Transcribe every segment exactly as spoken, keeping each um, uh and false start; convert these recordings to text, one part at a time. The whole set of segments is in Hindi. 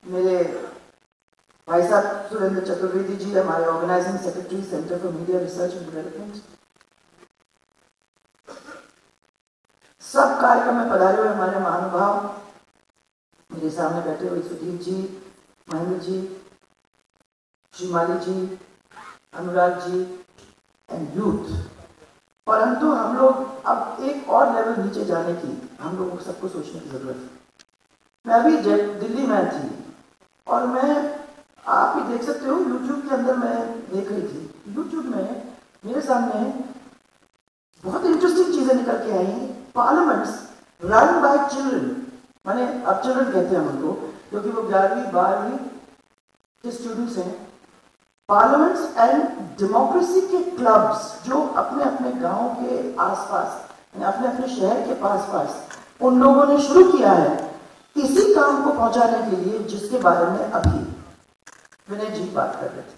मेरे भाई साहब सुरेंद्र चतुर्वेदी जी, हमारे organising secretary centre for media research and development, सब कार्यक्रम में पधारे हुए हमारे महानुभाव, मेरे सामने बैठे हुए सुधीर जी, महेंद्र जी, श्रीमाली जी, अनुराग जी एंड यूथ। परंतु हम लोग अब एक और लेवल नीचे जाने की हम लोगों को सबको सोचने की जरूरत है। मैं अभी दिल्ली में थी और मैं, आप ही देख सकते हो यूट्यूब के अंदर मैं देख रही थी, यूट्यूब में मेरे सामने बहुत इंटरेस्टिंग चीजें निकल के आई। पार्लियामेंट्स रन बाय चिल्ड्रन, माने अब चिल्ड्रन कहते हैं उनको क्योंकि वो ग्यारहवीं बारहवीं के स्टूडेंट्स हैं। पार्लियामेंट्स एंड डेमोक्रेसी के क्लब्स जो अपने अपने गांव के आसपास, अपने अपने शहर के पास पास उन लोगों ने शुरू किया है इसी काम को पहुंचाने के लिए, जिसके बारे में अभी विनय जी बात कर रहे थे।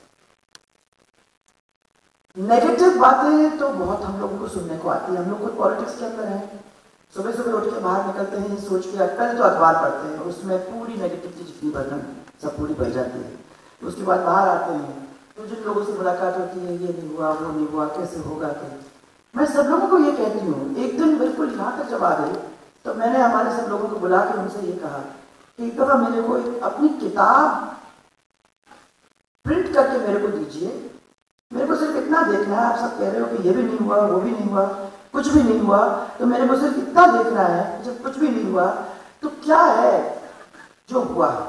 नेगेटिव बातें तो बहुत हम लोगों को सुनने को आती है। हम लोग खुद पॉलिटिक्स के अंदर हैं, सुबह सुबह उठ के बाहर निकलते हैं सोच के, पहले तो अखबार पढ़ते हैं, उसमें पूरी नेगेटिविटी जितनी भरना सब पूरी भर जाती है। उसके बाद बाहर आते हैं तो जिन लोगों से मुलाकात होती है, ये नहीं हुआ, वो नहीं हुआ, कैसे होगा क्या। मैं सब लोगों को ये कहती हूँ, एक दिन बिल्कुल यहाँ तक जब आ गई तो मैंने हमारे सब लोगों को बुला के उनसे ये कहा कि एक दफा मेरे को एक अपनी किताब प्रिंट करके मेरे को दीजिए, मेरे को सिर्फ इतना देखना है। आप सब कह रहे हो कि ये भी नहीं हुआ, वो भी नहीं हुआ, कुछ भी नहीं हुआ, तो मेरे को सिर्फ इतना देखना है जब कुछ भी नहीं हुआ तो क्या है जो हुआ है।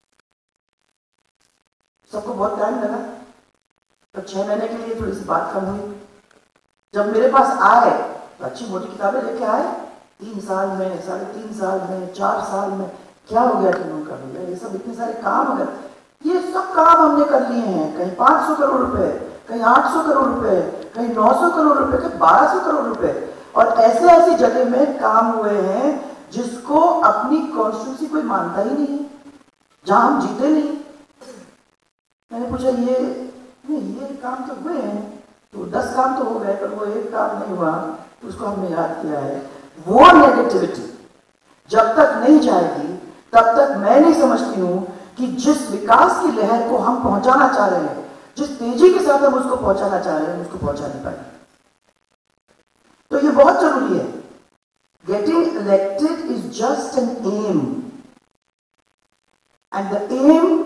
सबको बहुत टाइम लगा, तो छह महीने के लिए थोड़ी सी बात कम हुई। जब मेरे पास आए तो अच्छी मोटी किताबें लेके आए, तीन साल में, साढ़े तीन साल में, चार साल में क्या हो गया कि उनका भैया ये सब इतने सारे काम हो गए, ये सब काम हमने कर लिए हैं। कहीं पाँच सौ करोड़ रुपए, कहीं आठ सौ करोड़ रुपए, कहीं नौ सौ करोड़ रुपए, कहीं बारह सौ करोड़ रुपए, और ऐसे ऐसी जगह में काम हुए हैं जिसको अपनी कॉन्स्टिट्यूंसी कोई मानता ही नहीं, जहां हम जीते नहीं। मैंने पूछा ये नहीं, ये काम तो हुए हैं, तो दस काम तो हो गए पर वो एक काम नहीं हुआ, उसको हमने याद किया है। वो नेगेटिविटी जब तक नहीं जाएगी तब तक मैं नहीं समझती हूं कि जिस विकास की लहर को हम पहुंचाना चाह रहे हैं, जिस तेजी के साथ हम उसको पहुंचाना चाह रहे हैं, उसको पहुंचा नहीं पाएंगे। तो ये बहुत जरूरी है। Getting elected is just an aim, and the aim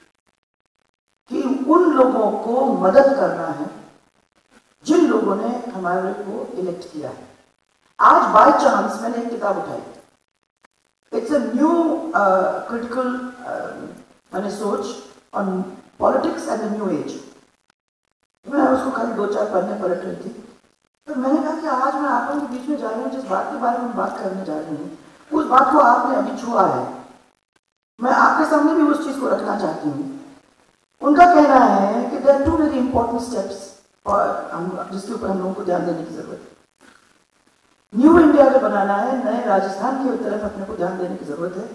कि उन लोगों को मदद करना है जिन लोगों ने हमारे को इलेक्ट किया है। आज बाय चांस मैंने एक किताब उठाई, इट्स अ न्यू क्रिटिकल मैंने सोच on politics and the new age. मैं उसको खाली दो चार पन्ने पलट रही थी, तो मैंने कहा कि आज मैं आप लोगों के बीच में जा रही हूँ, जिस बात के बारे में बात करने जा रही हूँ उस बात को आपने अभी छुआ है, मैं आपके सामने भी उस चीज को रखना चाहती हूँ। उनका कहना है कि there are two very important steps और हम जिसके ऊपर हम लोगों को ध्यान देने की जरूरत है। न्यू इंडिया जो बनाना है, नए राजस्थान की तरफ अपने को ध्यान देने की जरूरत है।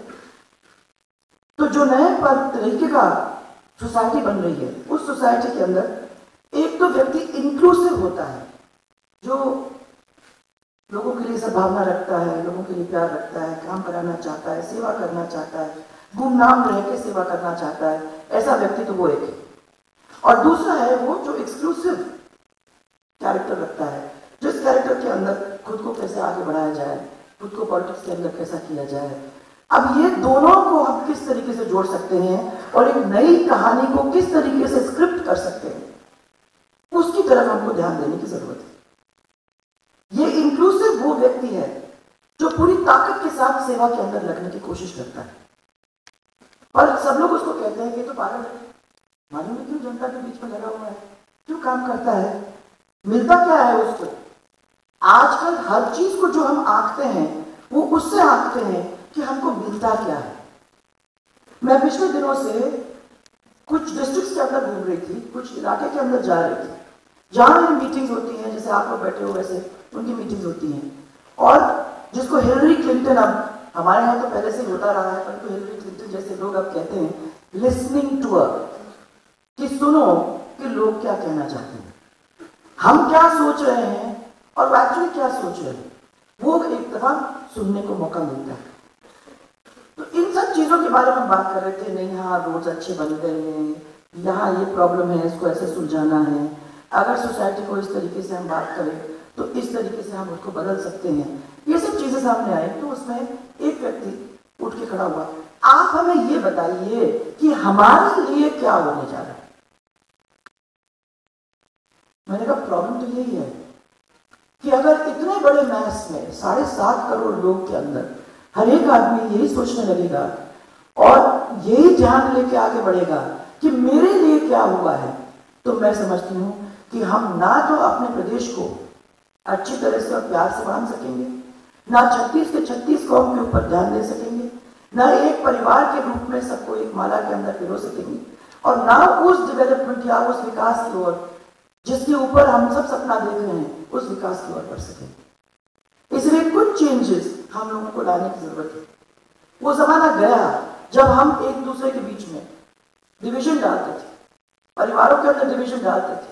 तो जो नए तरीके का सोसाइटी बन रही है, उस सोसाइटी के अंदर एक तो व्यक्ति इंक्लूसिव होता है, जो लोगों के लिए सद्भावना रखता है, लोगों के लिए प्यार रखता है, काम कराना चाहता है, सेवा करना चाहता है, गुमनाम रह के सेवा करना चाहता है, ऐसा व्यक्ति तो वो एक है। और दूसरा है वो जो एक्सक्लूसिव कैरेक्टर रखता है, जिस कैरेक्टर के अंदर खुद को कैसे आगे बढ़ाया जाए, खुद को पॉलिटिक्स के अंदर कैसा किया जाए। अब ये दोनों को हम किस तरीके से जोड़ सकते हैं और एक नई कहानी को किस तरीके से स्क्रिप्ट कर सकते हैं, उसकी तरफ हमको ध्यान देने की जरूरत है। ये इंक्लूसिव वो व्यक्ति है जो पूरी ताकत के साथ सेवा के अंदर लगने की कोशिश करता है, और सब लोग उसको कहते हैं कि तो पागल है, मालूम है क्यों जनता के बीच में लगा हुआ है, क्यों काम करता है, मिलता क्या है उसको। आजकल हर चीज को जो हम आंकते हैं वो उससे आंकते हैं कि हमको मिलता क्या है। मैं पिछले दिनों से कुछ डिस्ट्रिक्ट्स के अंदर घूम रही थी, कुछ इलाके के अंदर जा रही थी, जहां मेरी मीटिंग्स होती हैं, जैसे आप लोग बैठे हो वैसे उनकी मीटिंग्स होती हैं, और जिसको हिलरी क्लिंटन, अब हमारे यहाँ तो पहले से ही होता रहा है, परंतु हिलरी क्लिंटन जैसे लोग अब कहते हैं लिसनिंग टूर, कि सुनो कि लोग क्या कहना चाहते हैं, हम क्या सोच रहे हैं और एक्चुअली क्या सोच रहे हैं, वो एक दफा सुनने को मौका मिलता है। तो इन सब चीजों के बारे में बात कर रहे थे, नहीं हाँ रोड्स अच्छे बन गए हैं, यहाँ ये प्रॉब्लम है, इसको ऐसे सुलझाना है, अगर सोसाइटी को इस तरीके से हम बात करें तो इस तरीके से हम उसको बदल सकते हैं। ये सब चीजें सामने आई तो उसमें एक व्यक्ति उठ के खड़ा हुआ, आप हमें ये बताइए कि हमारे लिए क्या होने जा रहा है। मैंने कहा प्रॉब्लम तो यही है कि अगर इतने बड़े मैस में साढ़े सात करोड़ लोग के अंदर हर एक आदमी यही सोचने लगेगा और यही ध्यान लेके आगे बढ़ेगा कि मेरे लिए क्या हुआ है, तो मैं समझती हूं कि हम ना तो अपने प्रदेश को अच्छी तरह से और प्यार से बांध सकेंगे, ना छत्तीस के छत्तीस कौम के ऊपर ध्यान दे सकेंगे, ना एक परिवार के रूप में सबको एक माला के अंदर पिरो सकेंगे, और ना उस डेवलपमेंट या उस विकास की ओर जिसके ऊपर हम सब सपना देख रहे हैं उस विकास की ओर बढ़ सकेंगे। इसलिए कुछ चेंजेस हम लोगों को लाने की जरूरत है। वो जमाना गया जब हम एक दूसरे के बीच में डिवीजन डालते थे, परिवारों के अंदर डिवीजन डालते थे,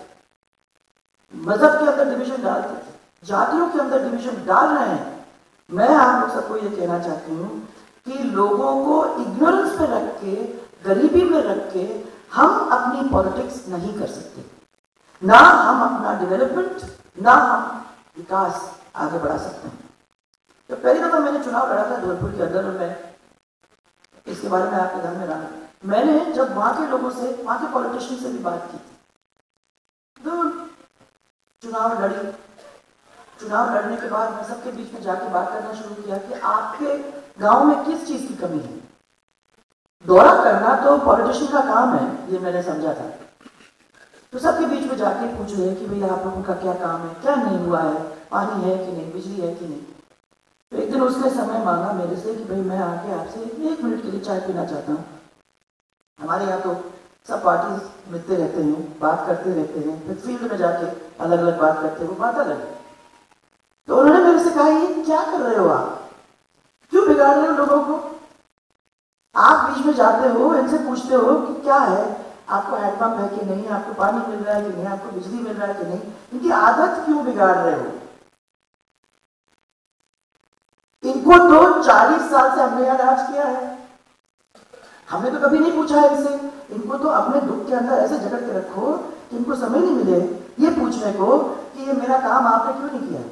मजहब के अंदर डिवीजन डालते थे, जातियों के अंदर डिवीजन डाल रहे हैं। मैं आप लोग सबको ये कहना चाहती हूँ कि लोगों को इग्नोरेंस पे रख के, गरीबी में रख के हम अपनी पॉलिटिक्स नहीं कर सकते, ना हम अपना डेवलपमेंट, ना हम विकास आगे बढ़ा सकते हैं। तो पहली दफा मैंने चुनाव लड़ा था धौलपुर के अंदर, और मैं इसके बारे में आपके ध्यान में रहा, मैंने जब वहां के लोगों से, वहां के पॉलिटिशियन से भी बात की तो चुनाव लड़ी। चुनाव लड़ने के बाद मैं सबके बीच में जाके बात करना शुरू किया कि आपके गांव में किस चीज की कमी है। दौरा करना तो पॉलिटिशियन का काम है, ये मैंने समझा था। तो सबके बीच में जाके पूछ रहे हैं कि भैया आप लोगों का क्या काम है, क्या नहीं हुआ है, पानी है कि नहीं, बिजली है कि नहीं। तो एक दिन उसने समय मांगा मेरे से कि भाई मैं आके आपसे एक मिनट के लिए चाय पीना चाहता हूँ। हमारे यहाँ तो सब पार्टी मिलते रहते हैं, बात करते रहते हैं, फिर फील्ड में जाके अलग अलग बात करते हैं, वो बात अलग है। तो उन्होंने मेरे से कहा ये क्या कर रहे हो आप, क्यों बिगाड़ रहे हो लोगों को, आप बीच में जाते हो, इनसे पूछते हो कि क्या है, आपको हैंडपंप है कि नहीं, आपको पानी मिल रहा है कि नहीं, आपको बिजली मिल रहा है कि नहीं, इनकी आदत क्यों बिगाड़ रहे हो। इनको तो चालीस साल से हमने यहाँ राज किया है, हमने तो कभी नहीं पूछा है इनसे। इनको तो अपने दुख के अंदर ऐसे जकड़ के रखो कि इनको समय नहीं मिले ये पूछने को कि ये मेरा काम आपने क्यों नहीं किया।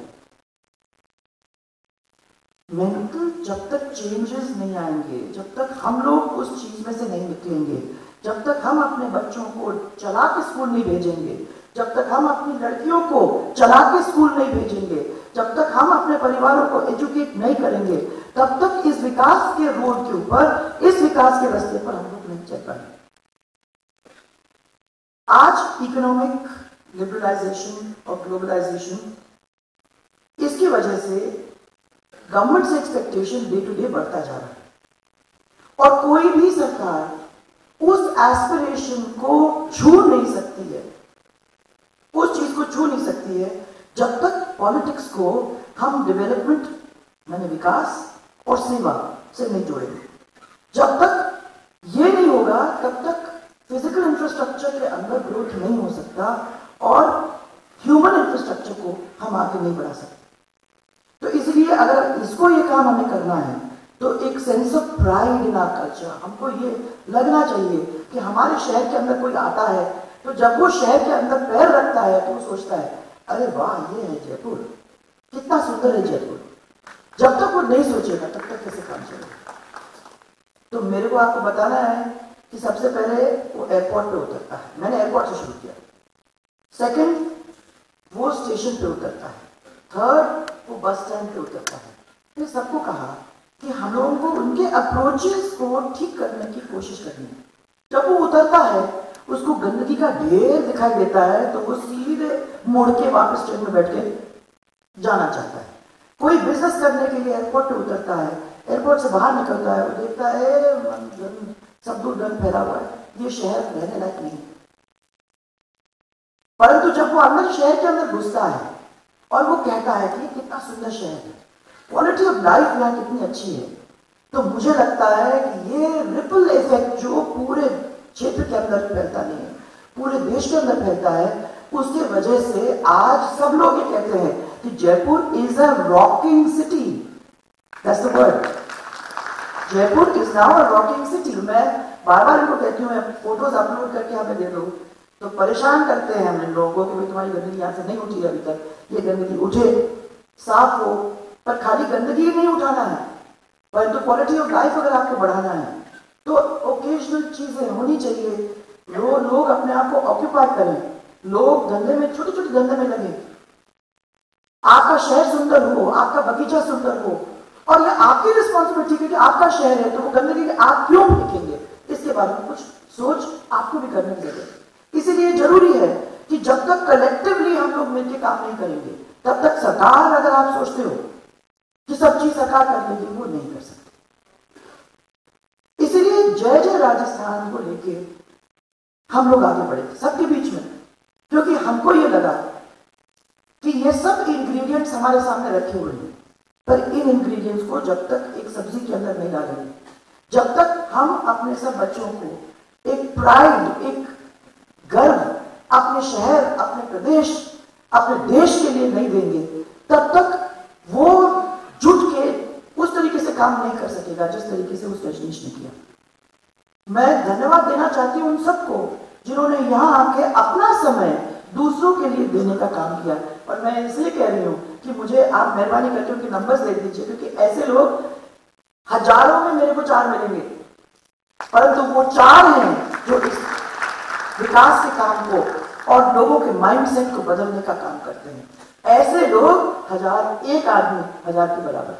मेंटल जब तक चेंजेस नहीं आएंगे, जब तक हम लोग उस चीज में से नहीं निकलेंगे, जब तक हम अपने बच्चों को चला के स्कूल नहीं भेजेंगे, जब तक हम अपनी लड़कियों को चला के स्कूल नहीं भेजेंगे, जब तक हम अपने परिवारों को एजुकेट नहीं करेंगे, तब तक इस विकास के रोड के ऊपर, इस विकास के रास्ते पर हम लोग नहीं चल पाएंगे। आज इकोनॉमिक लिबरलाइजेशन और ग्लोबलाइजेशन, इसकी वजह से गवर्नमेंट से एक्सपेक्टेशन डे टू डे बढ़ता जा रहा है, और कोई भी सरकार उस एस्पिरेशन को छू नहीं सकती है, उस चीज को छू नहीं सकती है जब तक पॉलिटिक्स को हम डेवलपमेंट यानी विकास और सेवा से नहीं जोड़ेंगे। जब तक ये नहीं होगा तब तक फिजिकल इंफ्रास्ट्रक्चर के अंदर ग्रोथ नहीं हो सकता और ह्यूमन इंफ्रास्ट्रक्चर को हम आगे नहीं बढ़ा सकते। तो इसलिए अगर इसको ये काम हमें करना है तो एक sense of pride in our culture, हमको ये लगना चाहिए कि हमारे शहर के अंदर कोई आता है तो जब वो शहर के अंदर पैर रखता है तो वो सोचता है अरे वाह ये है जयपुर, कितना सुंदर है जयपुर। जब तक वो नहीं सोचेगा तब तक कैसे काम चलेगा। तो मेरे को आपको बताना है कि सबसे पहले वो एयरपोर्ट पे उतरता है, मैंने एयरपोर्ट से शुरू किया। सेकंड वो स्टेशन पे उतरता है, थर्ड वो बस स्टैंड पे उतरता है। फिर सबको कहा कि हम लोगों को उनके अप्रोचेस को ठीक करने की कोशिश करनी है। जब वो उतरता है उसको गंदगी का ढेर दिखाई देता है तो वो सीधे मुड़ के वापस ट्रेन में बैठ के जाना चाहता है। कोई बिजनेस करने के लिए एयरपोर्ट पे उतरता है, एयरपोर्ट से बाहर निकलता है, वो देखता है सब दूर गंद फैला हुआ है, ये शहर रहने लायक नहीं। परंतु जब वो अंदर शहर के अंदर घुसता है और वो कहता है कि कितना सुंदर शहर है, क्वालिटी ऑफ लाइफ यहाँ कितनी अच्छी है, तो मुझे लगता है कि ये रिपल इफेक्ट जो पूरे क्षेत्र के अंदर फैलता नहीं है, पूरे देश के अंदर फैलता है, उसकी वजह से आज सब लोग ये कहते हैं कि Jaipur is a rocking city. That's the word. Jaipur is now a rocking city. मैं बार बार इनको कहती हूँ फोटोज अपलोड करके हमें दे दो, तो परेशान करते हैं हम इन लोगों को कि भाई तुम्हारी गंदगी यहाँ से नहीं उठी अभी तक, ये गंदगी उठे, साफ हो। पर खाली गंदगी नहीं उठाना है, परंतु क्वालिटी ऑफ लाइफ अगर आपको बढ़ाना है तो ओकेजनल चीजें होनी चाहिए। लो, लोग अपने आप को ऑक्यूपाई करें, लोग धंधे में, छोटे छोटे धंधे में लगे, आपका शहर सुंदर हो, आपका बगीचा सुंदर हो, और ये आपकी रिस्पॉन्सिबिलिटी है कि आपका शहर है तो वो गंदगी आप क्यों फेंकेंगे, इसके बारे में कुछ सोच आपको भी करने की जरूरत है। इसीलिए जरूरी है कि जब तक कलेक्टिवली हम लोग मिलकर काम नहीं करेंगे, तब तक सरकार, अगर आप सोचते हो कि सब चीज सरकार कर लेगी, वो नहीं कर सकती। इसीलिए जय जय राजस्थान को लेके हम लोग आगे बढ़े सबके बीच में, क्योंकि हमको ये लगा कि ये सब इंग्रेडिएंट्स हमारे सामने रखे हुए हैं, पर इन इंग्रेडिएंट्स को जब तक एक सब्जी के अंदर नहीं डालेंगे, जब तक हम अपने सब बच्चों को एक प्राइड, एक गर्व अपने शहर, अपने प्रदेश, अपने देश के लिए नहीं देंगे, तब तक वो जुट के उस तरीके से काम नहीं कर सकेगा जिस तरीके से उस रजनीश ने किया। मैं धन्यवाद देना चाहती हूँ उन सबको जिन्होंने यहाँ आके अपना समय दूसरों के लिए देने का काम किया। और मैं इसलिए कह रही हूँ कि मुझे आप मेहरबानी करके उनके नंबर्स दे दीजिए, क्योंकि ऐसे लोग हजारों में मेरे को चार मिलेंगे, परंतु वो चार हैं जो इस विकास के काम को और लोगों के माइंडसेट को बदलने का काम करते हैं। ऐसे लोग हजार, एक आदमी हजार के बराबर।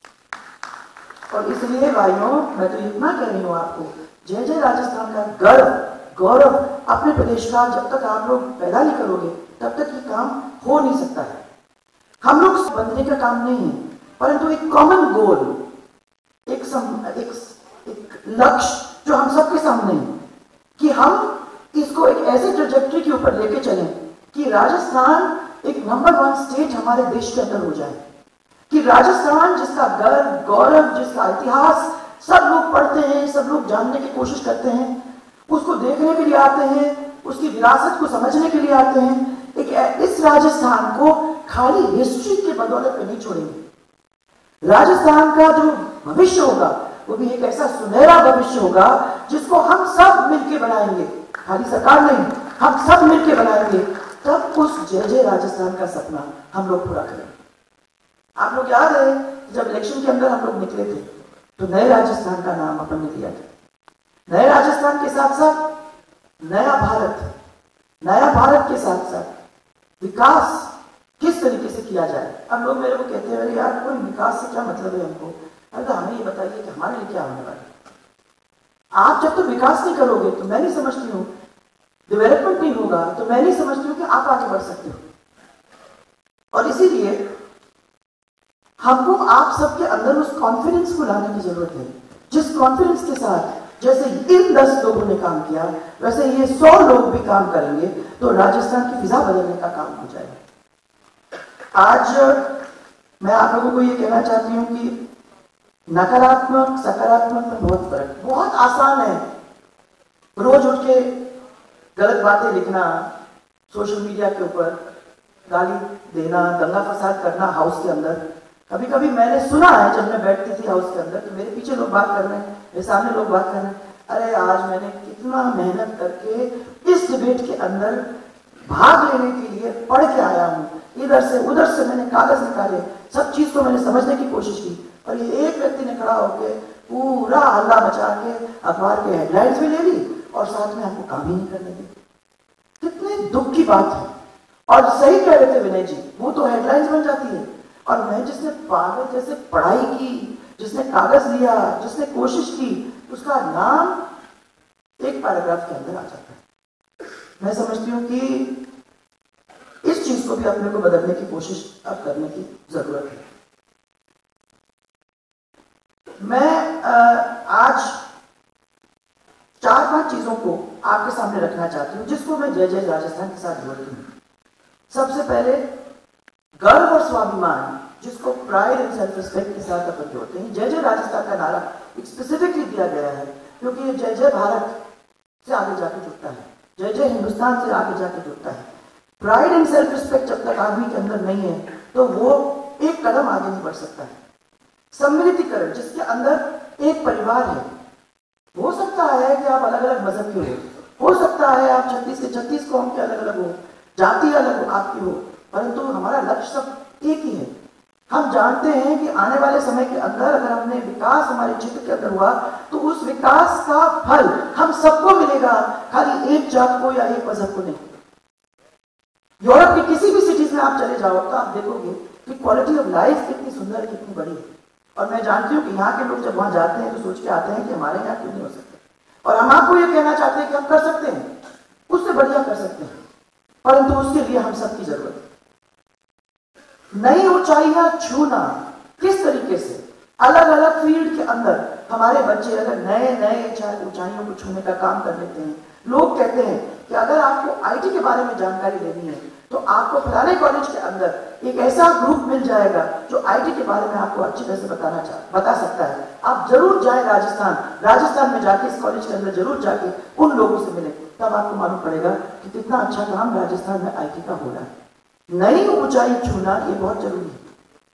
और इसलिए भाइयों, मैं तो इतना कह रही हूँ आपको, जय जय राजस्थान का गर्व, गौरव अपने प्रदेश का जब तक आप लोग पैदा नहीं करोगे तब तक ये काम हो नहीं सकता है। हम लोग बनने का काम नहीं है, परंतु एक कॉमन गोल, एक सम, एक, एक लक्ष्य जो हम सबके सामने है कि हम इसको एक ऐसे ट्रेजेक्टरी के ऊपर लेके चलें कि राजस्थान एक नंबर वन स्टेट हमारे देश के अंदर हो जाए, कि राजस्थान जिसका गर्व, गौरव, जिसका इतिहास सब लोग पढ़ते हैं, सब लोग जानने की कोशिश करते हैं, उसको देखने के लिए आते हैं, उसकी विरासत को समझने के लिए आते हैं, एक इस राजस्थान को खाली हिस्ट्री के बदौलत पे नहीं छोड़ेंगे। राजस्थान का जो भविष्य होगा वो भी एक ऐसा सुनहरा भविष्य होगा जिसको हम सब मिलके बनाएंगे, खाली सरकार नहीं, हम सब मिलके बनाएंगे, तब उस जय जय राजस्थान का सपना हम लोग पूरा करेंगे। आप लोग याद है जब इलेक्शन के अंदर हम लोग निकले थे तो नए राजस्थान का नाम अपन ने दिया था। नए राजस्थान के साथ साथ नया भारत, नया भारत के साथ साथ विकास किस तरीके से किया जाए। अब लोग मेरे को कहते हैं यार कोई विकास से क्या मतलब है हमको, अगर हमें ये बताइए कि हमारे लिए क्या होने वाला है। आप जब तक तो विकास नहीं करोगे तो मैं नहीं समझती हूँ, डेवलपमेंट नहीं होगा तो मैं नहीं समझती हूँ कि आप आगे बढ़ सकते हो। और इसीलिए हमको आप सबके अंदर उस कॉन्फिडेंस को लाने की जरूरत है, जिस कॉन्फिडेंस के साथ जैसे इन दस लोगों ने काम किया वैसे ये सौ लोग भी काम करेंगे तो राजस्थान की फिजा बदलने का काम हो जाएगा। आज मैं आप लोगों को ये कहना चाहती हूँ कि नकारात्मक सकारात्मक में बहुत फर्क, बहुत आसान है रोज उठ के गलत बातें लिखना, सोशल मीडिया के ऊपर गाली देना, दंगा फसाद करना हाउस के अंदर। कभी कभी मैंने सुना है जब मैं बैठती थी हाउस के अंदर तो मेरे पीछे लोग बात कर रहे हैं, मेरे सामने लोग बात कर रहे हैं, अरे आज मैंने कितना मेहनत करके इस डिबेट के अंदर भाग लेने के लिए पढ़ के आया हूँ, इधर से उधर से मैंने कागज निकाले, सब चीज को मैंने समझने की कोशिश की, और ये एक व्यक्ति ने खड़ा होकर पूरा हल्ला मचा के अखबार के हेडलाइंस भी ले ली और साथ में आपको काम ही नहीं करने दी। कितने दुख की बात है। और सही कह रहे थे विनय जी, वो तो हेडलाइंस बन जाती है, और मैं जिसने पागल जैसे पढ़ाई की, जिसने कागज लिया, जिसने कोशिश की, उसका नाम एक पैराग्राफ के अंदर आ जाता है। मैं समझती हूँ कि इस चीज को भी अपने को बदलने की कोशिश अब करने की जरूरत है। मैं आ, आज चार पांच चीजों को आपके सामने रखना चाहती हूँ जिसको मैं जय जय राजस्थान के साथ जोड़ती हूँ। सबसे पहले गर्व और स्वाभिमान, जिसको प्राइड एंड सेल्फ रिस्पेक्ट के साथ अपन जोड़ते हैं। जय जय राजस्थान का नारा स्पेसिफिकली दिया गया है क्योंकि ये जय जय भारत से आगे जाके जुड़ता है, जय जय हिंदुस्तान से आगे जाके जुड़ता है। प्राइड एंड सेल्फ रिस्पेक्ट जब तक आदमी के अंदर नहीं है तो वो एक कदम आगे नहीं बढ़ सकता है। सम्मिलितीकरण, जिसके अंदर एक परिवार है। हो सकता है कि आप अलग अलग मजहब के हो, हो सकता है आप छत्तीस के छत्तीस कौम के अलग अलग हो, जाति अलग आपकी हो, परंतु हमारा लक्ष्य सब एक ही है। हम जानते हैं कि आने वाले समय के अंदर अगर हमने विकास हमारे क्षेत्र के अंदर हुआ तो उस विकास का फल हम सबको मिलेगा, खाली एक जात को या एक मजहब को नहीं। यूरोप की किसी भी सिटीज में आप चले जाओ तो आप देखोगे कि क्वालिटी ऑफ लाइफ कितनी सुंदर, कितनी बड़ी है। और मैं जानती हूँ कि यहाँ के लोग जब वहां जाते हैं तो सोच के आते हैं कि हमारे यहाँ क्यों नहीं हो सकता। और हम आपको ये कहना चाहते हैं कि हम कर सकते हैं, उससे बढ़िया कर सकते हैं, परंतु उसके लिए हम सबकी जरूरत है। नई ऊंचाइयां छूना, किस तरीके से अलग अलग फील्ड के अंदर हमारे बच्चे अगर नए नए ऊंचाइयों को छूने का काम कर लेते हैं। लोग कहते हैं कि अगर आपको आईटी के बारे में जानकारी लेनी है तो आपको फलाने कॉलेज के अंदर एक ऐसा ग्रुप मिल जाएगा जो आईटी के बारे में आपको अच्छी तरह से बताना चाह बता सकता है। आप जरूर जाए राजस्थान, राजस्थान में जाके इस कॉलेज के अंदर जरूर जाके उन लोगों से मिले, तब आपको मालूम पड़ेगा कि कितना अच्छा काम राजस्थान में आईटी का हो रहा है। नई ऊंचाई छूना ये बहुत जरूरी है।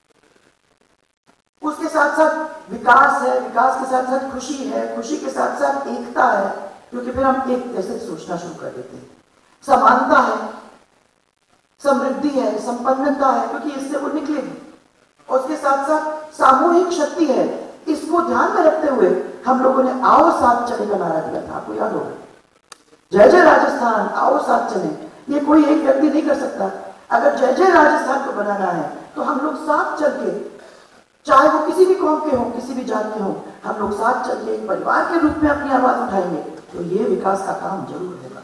उसके साथ साथ विकास है, विकास के साथ साथ खुशी है, खुशी के साथ साथ एकता है, क्योंकि फिर हम एक जैसे सोचना शुरू कर देते हैं। समानता है, समृद्धि है, संपन्नता है, क्योंकि इससे वो निकलेगी। और उसके साथ साथ सामूहिक शक्ति है। इसको ध्यान में रखते हुए हम लोगों ने आओ साथ चले का नारा दिया था, आपको याद होगा। जय जय राजस्थान, आओ साथ चले। ये कोई एक व्यक्ति नहीं कर सकता। अगर जय जय राजस्थान को बनाना है तो हम लोग साथ चल के, चाहे वो किसी भी कौम के हों, किसी भी जात के हों, हम लोग साथ चल के एक परिवार के रूप में अपनी आवाज उठाएंगे तो ये विकास का काम जरूर होगा।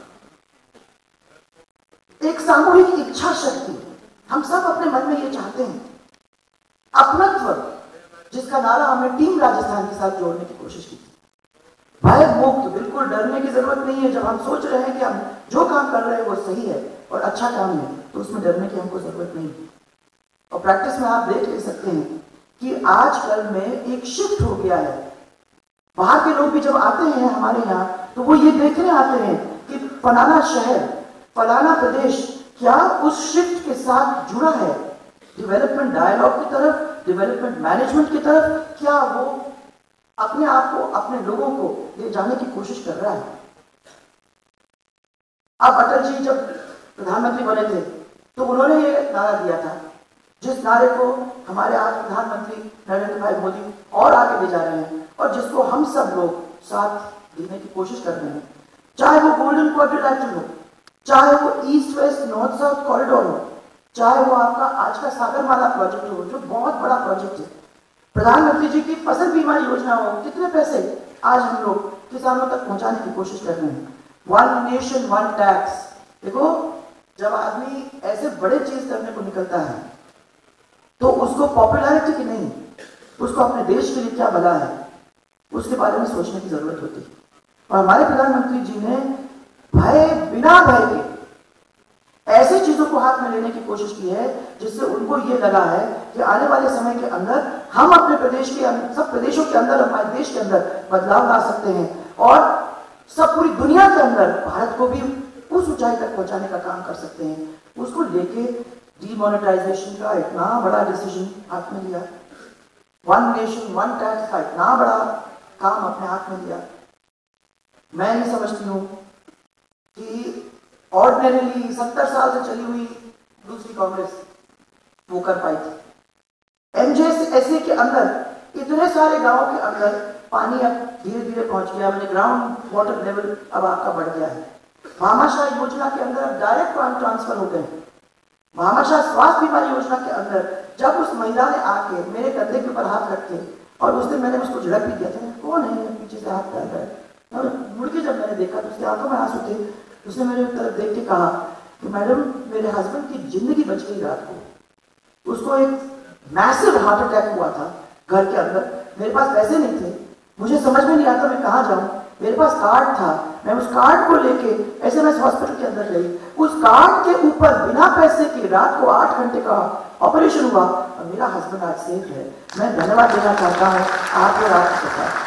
एक सामूहिक इच्छा शक्ति, हम सब अपने मन में ये चाहते हैं। अपनत्व, जिसका नारा हमने टीम राजस्थान के साथ जोड़ने की कोशिश की थी। भय मुक्त, बिल्कुल डरने की जरूरत नहीं है। जब हम सोच रहे हैं कि हम जो काम कर रहे हैं वो सही है और अच्छा काम है तो उसमें डरने की हमको जरूरत नहीं है। और प्रैक्टिस में आप देख ले सकते हैं कि आजकल में एक शिफ्ट हो गया है। बाहर के लोग भी जब आते हैं हमारे यहाँ तो वो ये देखने आते हैं कि फलाना शहर, फलाना प्रदेश क्या उस शिफ्ट के साथ जुड़ा है, डेवलपमेंट डायलॉग की तरफ, डेवलपमेंट मैनेजमेंट की तरफ, क्या वो अपने आप को, अपने लोगों को ले जाने की कोशिश कर रहा है। अब अटल जी जब प्रधानमंत्री बने थे तो उन्होंने ये नारा दिया था, जिस नारे को हमारे आज प्रधानमंत्री नरेंद्र भाई मोदी और आगे ले जा रहे हैं और जिसको हम सब लोग साथ देने की कोशिश कर रहे हैं। चाहे वो गोल्डन क्वाड्रिलैटरल हो, चाहे वो east west north south corridor हो, चाहे वो आपका आज का सागरमाला प्रोजेक्ट हो जो बहुत बड़ा प्रोजेक्ट है, प्रधानमंत्री जी की फसल बीमा योजना हो, कितने पैसे आज हम लोग किसानों तक पहुंचाने की कोशिश कर रहे हैं। One nation one tax. देखो, जब आदमी ऐसे बड़े चीज करने को निकलता है तो उसको पॉपुलैरिटी की नहीं, उसको अपने देश के लिए क्या भला है उसके बारे में सोचने की जरूरत होती है। और हमारे प्रधानमंत्री जी ने भय, बिना भय के ऐसी चीजों को हाथ में लेने की कोशिश की है जिससे उनको ये लगा है कि आने वाले समय के अंदर हम अपने प्रदेश के, सब प्रदेशों के अंदर, हमारे देश के अंदर बदलाव ला सकते हैं और सब पूरी दुनिया के अंदर भारत को भी उस ऊंचाई तक पहुंचाने का काम कर सकते हैं। उसको लेके डीमोनेटाइजेशन का इतना बड़ा डिसीजन हाथ में लिया, वन नेशन वन टैक्स का इतना बड़ा काम अपने हाथ में लिया। मैं ये समझती हूँ कि ऑर्डिनरीली सत्तर साल से चली हुई दूसरी कांग्रेस वो कर पाई थी। एमजेएसए के अंदर इतने सारे गांवों के अंदर पानी अब धीरे धीरे पहुंच गया, मैंने ग्राउंड वाटर लेवल अब आपका बढ़ गया है। भामाशाह योजना के अंदर अब डायरेक्ट फंड ट्रांसफर हो गए। भामाशाह स्वास्थ्य बीमा योजना के अंदर जब उस महिला ने आके मेरे कंधे के ऊपर हाथ रखे और उस दिन मैंने उसको झड़क भी दिया था, कौन है पीछे से हाथ डाल रहा है, और मुड़ के जब मैंने देखा तो उसकी आंखों में आंसू थे। उसने मेरे तरफ देख के कहा कि मैडम, मेरे हस्बैंड की जिंदगी बच गई रात को। उसको एक मैसिव हार्ट अटैक हुआ था घर के अंदर, मेरे पास पैसे नहीं थे, मुझे समझ में नहीं आता मैं कहाँ जाऊँ। मेरे पास कार्ड था, मैं उस कार्ड को लेके एसएमएस हॉस्पिटल के अंदर गई। उस कार्ड के ऊपर बिना पैसे के रात को आठ घंटे का ऑपरेशन हुआ और मेरा हस्बैंड आज सेफ है। मैं धन्यवाद देना चाहता हूँ आपके राष्ट्र के साथ।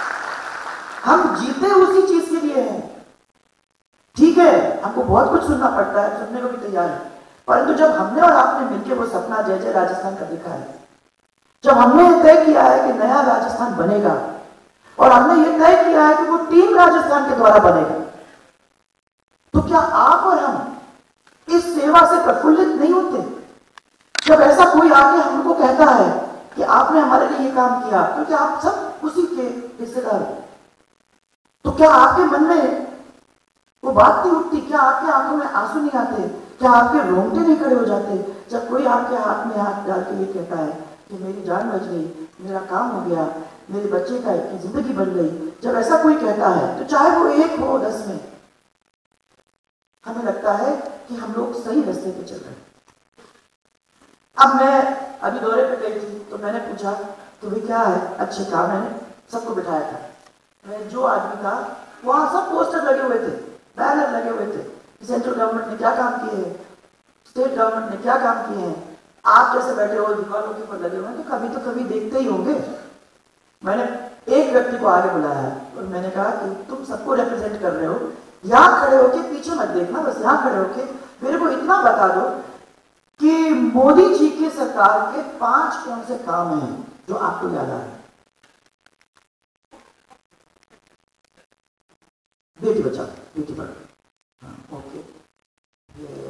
हम जीते उसी चीज के लिए हैं। ठीक है, हमको बहुत कुछ सुनना पड़ता है, सुनने को भी तैयार है, परंतु जब हमने और आपने मिलकर वो सपना जय जय राजस्थान का देखा है, जब हमने तय किया है कि नया राजस्थान बनेगा, और हमने ये तय किया है कि वो टीम राजस्थान के द्वारा बनेगा। तो क्या आप और हम इस सेवा से प्रफुल्लित नहीं होते? जब ऐसा कोई आके हमको कहता है कि आपने हमारे लिए ये काम किया, क्योंकि तो आप सब उसी के हिस्सेदार हो, तो क्या आपके मन में वो बात नहीं उठती? क्या आपके आंखों में आंसू नहीं आते? क्या आपके रोंगटे नहीं खड़े हो जाते जब कोई आपके हाथ में हाथ डाल के ये कहता है कि मेरी जान बच गई, मेरा काम हो गया, मेरे बच्चे का की जिंदगी बन गई? जब ऐसा कोई कहता है, तो चाहे वो एक हो दस में, हमें लगता है कि हम लोग सही रास्ते पे चल रहे हैं। अब मैं अभी दौरे पे गई थी, तो मैंने पूछा तो भाई क्या है? अच्छे काम, मैंने सबको बिठाया था। मैं जो आदमी था, वहां सब पोस्टर लगे हुए थे, बैनर लगे हुए थे, सेंट्रल गवर्नमेंट ने क्या काम किए हैं, स्टेट गवर्नमेंट ने क्या काम किए हैं। आप जैसे बैठे हो दुकानों के ऊपर लगे हुए हैं, तो कभी तो कभी देखते ही होंगे। मैंने एक व्यक्ति को आगे बुलाया और मैंने कहा कि तुम सबको रिप्रेजेंट कर रहे हो, यहां खड़े होके पीछे मत देखना, बस यहां खड़े होके मेरे को इतना बता दो कि मोदी जी की सरकार के पांच कौन से काम हैं जो आपको याद आ रहे हैं। बेटी बचाओ, बेटी पढ़ाओ, हाँ, ओके। ये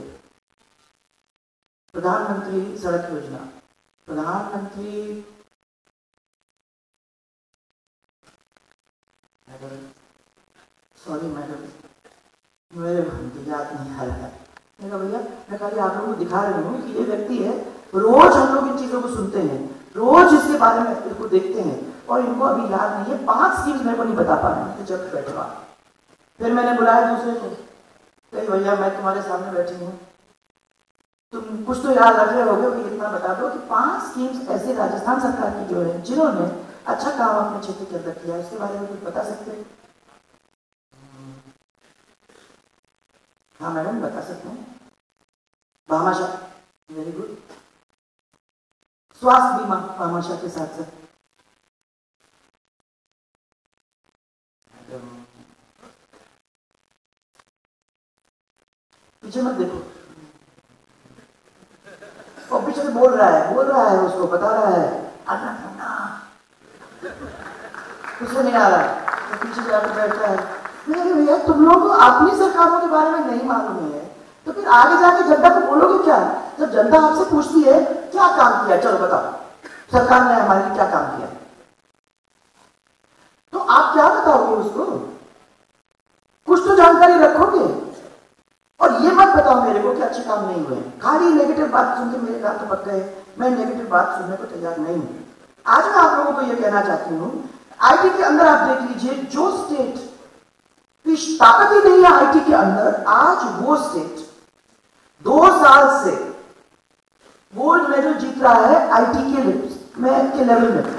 प्रधानमंत्री सड़क योजना, प्रधानमंत्री मैडम, सॉरी मैडम, मेरे याद नहीं आ रहा है। मैं कहा भैया, मैं खाली आप लोगों को दिखा रही हूँ कि ये व्यक्ति है, रोज हम लोग इन चीजों को सुनते हैं, रोज इसके बारे में इनको देखते हैं, और इनको अभी याद नहीं है। पांच स्कीम्स मेरे को नहीं बता पा रहे हैं, तो जब बैठे हुआ। फिर मैंने बुलाया दूसरे को, कही भैया मैं तुम्हारे सामने बैठी हूँ, तुम कुछ तो याद रख रहे होगे कि इतना बता दो कि पांच स्कीम्स ऐसे राजस्थान सरकार की जो है जिन्होंने अच्छा काम अपने क्षेत्र के अंदर किया, इसके बारे में कुछ बता सकते हैं? हाँ मैडम, बता सकते हैं। Bhamashah, very good. स्वास्थ्य बीमा भामाशाह के साथ साथ। पीछे मत देखो, और पीछे से बोल रहा है, बोल रहा है, उसको बता रहा है, कुछ नहीं आ रहा है, तो पीछे जाकर बैठता है। भैया तुम लोग अपनी सरकारों के बारे में नहीं मालूम है, तो फिर आगे जाके जनता को बोलोगे क्या? जब जनता आपसे पूछती है क्या काम किया, चलो बताओ सरकार ने हमारे लिए क्या काम किया, तो आप क्या बताओगे उसको? कुछ तो जानकारी रखोगे। और ये मत बताओ मेरे को कि अच्छे काम नहीं हुए। खाली नेगेटिव बात सुन के मेरे कान तो पक गए, मैं नेगेटिव बात सुनने को तैयार नहीं हूं। आज मैं आप लोगों को यह कहना चाहती हूं, आईटी के अंदर आप देख लीजिए, जो स्टेट की ताकत ही नहीं है आईटी के अंदर, आज वो स्टेट दो साल से गोल्ड मेडल जीत रहा है आईटी के में के लेवल में।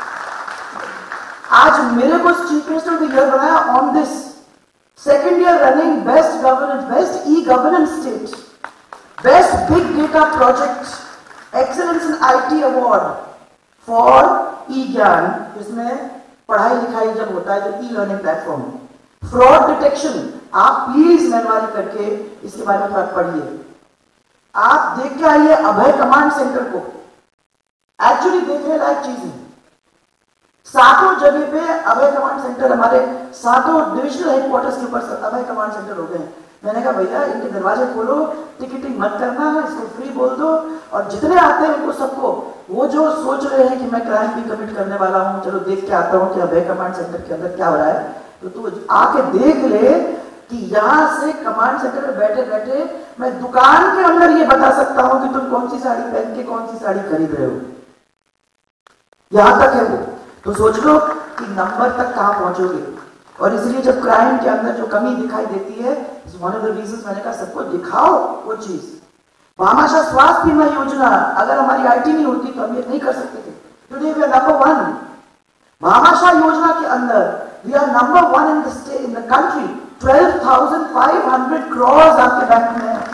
आज मेरे को chief minister of the year बनाया on this second year running best governance, best e governance state, best big data project, excellence in IT award for e Gyan, जिसमें पढ़ाई लिखाई जब होता है, जो e learning platform, fraud detection. आप प्लीज मेहरबानी करके इसके बारे में थोड़ा पढ़िए, आप देख के आइए अभय कमांड सेंटर को, एक्चुअली देखने लायक चीज है। सातों जगह पे अभय कमांड सेंटर, हमारे सातों डिविजनल हेडक्वार्टर्स के ऊपर अभय कमांड सेंटर हो गए। मैंने कहा भैया इनके दरवाजे खोलो, टिकटिंग मत करना, इसको फ्री बोल दो, और जितने आते हैं उनको सबको, वो जो सोच रहे हैं कि मैं क्राइम भी कमिट करने वाला हूं, चलो देख के आता हूं कि अभय कमांड सेंटर के अंदर क्या हो रहा है, तो तू आके देख ले कि यहां से कमांड सेंटर में बैठे बैठे मैं दुकान के अंदर ये बता सकता हूं कि तुम कौन सी साड़ी पहन के कौन सी साड़ी खरीद रहे हो। यहां तक है वो। तो सोच लो कि नंबर तक कहां पहुंचोगे। और इसलिए जब क्राइम के अंदर जो कमी दिखाई देती है, वन ऑफ द रीजंस मैंने कहा सबको दिखाओ वो चीज। भामाशाह स्वास्थ्य बीमा योजना, अगर हमारी आईटी नहीं होती तो हम ये नहीं कर सकते थे। Today we are number one. Bhamashah योजना के अंदर we are number one in the state, in the country. Twelve thousand five hundred crore आपके बैंक में है।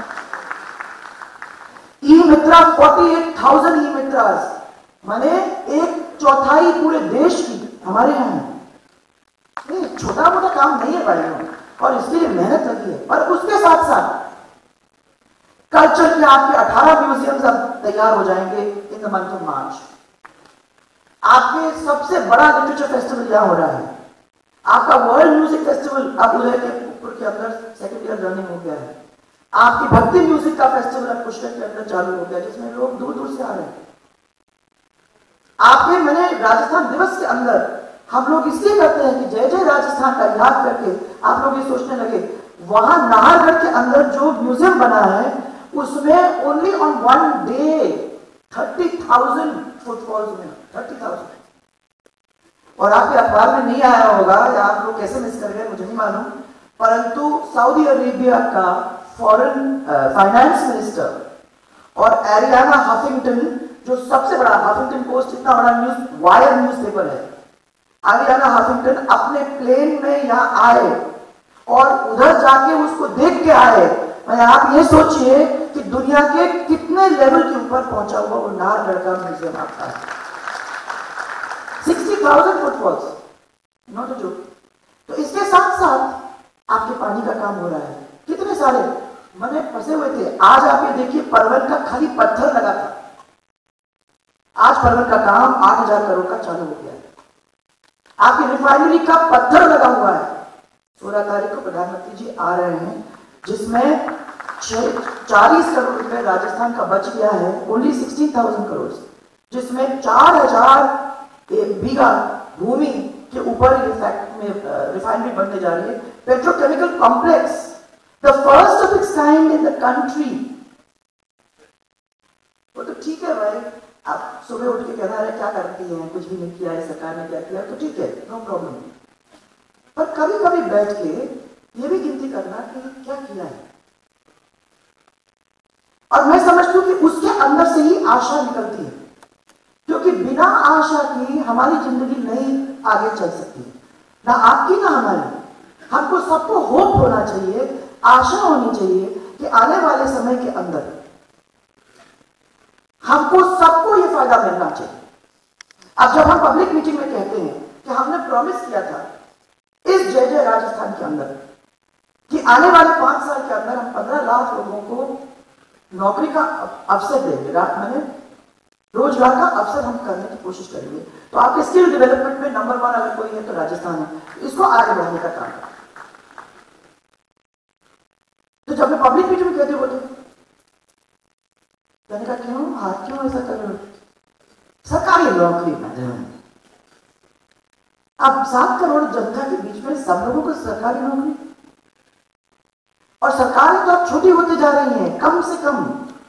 E Mitra forty eight thousand e Mitras, माने एक चौथाई पूरे देश की हमारे यहाँ है। ये छोटा मोटा काम नहीं है भाइयों, और इसके लिए मेहनत लगी है। और उसके साथ साथ कल्चर के आपके अठारह म्यूजियम्स अब तैयार हो जाएंगे in the month of March. आपके सबसे बड़ा लिटरेचर फेस्टिवल यहां हो रहा है। आपका वर्ल्ड म्यूजिक फेस्टिवल अब उदयपुर के अंदर सेकेंड ईयर रनिंग हो गया है। आपकी भक्ति म्यूजिक का फेस्टिवल अब पुष्कर के अंदर चालू हो गया, जिसमें लोग दूर दूर से आ रहे हैं। आपके मैंने राजस्थान दिवस के अंदर हम लोग इसलिए करते हैं कि जय जय राजस्थान का याद करके आप लोग ये सोचने लगे, वहां नाहरगढ़ के अंदर जो म्यूजियम बना है उसमें only on one day thirty thousand footfalls में थर्टी थाउजेंड और आपके अखबार में नहीं आया होगा या आप लोग कैसे मिस कर गए मुझे नहीं मालूम, परंतु सऊदी अरेबिया का फॉरेन फाइनेंस मिनिस्टर और एरियाना हफिंगटन, जो सबसे बड़ा हफिंगटन पोस्ट इतना बड़ा न्यूज वायर न्यूज़पेपर है, एरियाना हफिंगटन अपने प्लेन में यहाँ आए और उधर जाके उसको देख के आए। मैं आप ये सोचिए कि दुनिया के कितने लेवल के ऊपर पहुंचा हुआ वो नाहरगढ़ का म्यूजियम आपका है। Sixty thousand footfalls, not a joke. तो इसके साथ साथ आपके पानी का काम हो रहा है, कितने सारे मैंने फंसे हुए थे। आज आप ये देखिए, परवल का खाली पत्थर लगा था, आज परवल का काम आठ हजार करोड़ का चालू हो गया है। आपकी रिफाइनरी का पत्थर लगा हुआ है। सोलह तारीख को प्रधानमंत्री जी आ रहे हैं, जिसमें चालीस करोड़ रुपए राजस्थान का बच गया है, ओनली सिक्सटीन थाउजेंड करोड़, जिसमें चार हजार बीघा भूमि के ऊपर में रिफाइनरी बनने जा रही है। Petrochemical complex, the first of its kind in the country. वो तो ठीक है भाई, आप सुबह उठ के कहना है क्या करती हैं, कुछ भी नहीं किया है सरकार ने, क्या किया, तो ठीक है, नो प्रॉब्लम। पर कभी कभी बैठ के ये भी गिनती करना कि क्या किया है। और मैं समझती हूं कि उसके अंदर से ही आशा निकलती है, क्योंकि बिना आशा की हमारी जिंदगी नहीं आगे चल सकती, ना आपकी ना हमारी। हमको सबको होप होना चाहिए, आशा होनी चाहिए कि आने वाले समय के अंदर हमको सबको ये फायदा मिलना चाहिए। अब जब हम पब्लिक मीटिंग में कहते हैं कि हमने प्रॉमिस किया था इस जय जय राजस्थान के अंदर कि आने वाले पांच साल के अंदर हम पंद्रह लाख लोगों को नौकरी का अवसर देंगे, मैंने रोजगार का अवसर हम करने की कोशिश करेंगे। तो आपके स्किल डेवलपमेंट में नंबर वन अगर कोई है तो राजस्थान है, इसको आगे बढ़ाने का काम है। तो जब मैं पब्लिक मीटिंग में कहते बोलते मैंने कहा क्यों हाथ क्यों ऐसा कर रहे हो, सरकारी नौकरी में अब सात करोड़ जनता के बीच में सब लोगों को सरकारी नौकरी, और सरकारें तो अब छोटी होती जा रही हैं, कम से कम।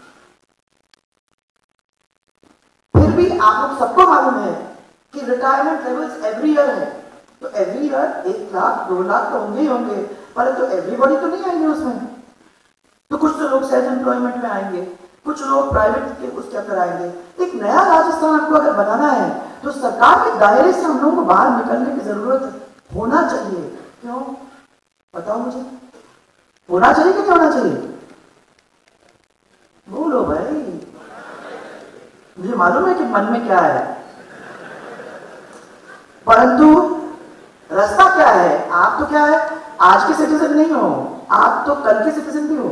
फिर भी आप लोग सबको मालूम है कि रिटायरमेंट लेवल्स एवरी ईयर है, तो एवरी ईयर एक लाख दो लाख तो होंगे ही होंगे, परंतु तो एवरीबॉडी तो नहीं आएंगे उसमें। तो कुछ तो लोग सेल्फ एम्प्लॉयमेंट में आएंगे, कुछ लोग प्राइवेट के उसके अंदर आएंगे। एक नया राजस्थान हमको अगर बनाना है तो सरकार के दायरे से हम लोगों को बाहर निकलने की जरूरत होना चाहिए। क्यों बताओ मुझे, होना चाहिए कि नहीं होना चाहिए? बोलो भाई, मुझे मालूम है कि मन में क्या है, परंतु रास्ता क्या है? आप तो क्या है, आज के सिटीजन नहीं हो, आप तो कल के सिटीजन भी हो।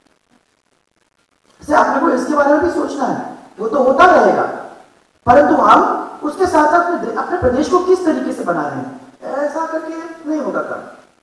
इसे आपने को इसके बारे में भी सोचना है, वो तो होता रहेगा, परंतु हम उसके साथ साथ अपने प्रदेश को किस तरीके से बना रहे हैं, ऐसा करके नहीं होगा काम।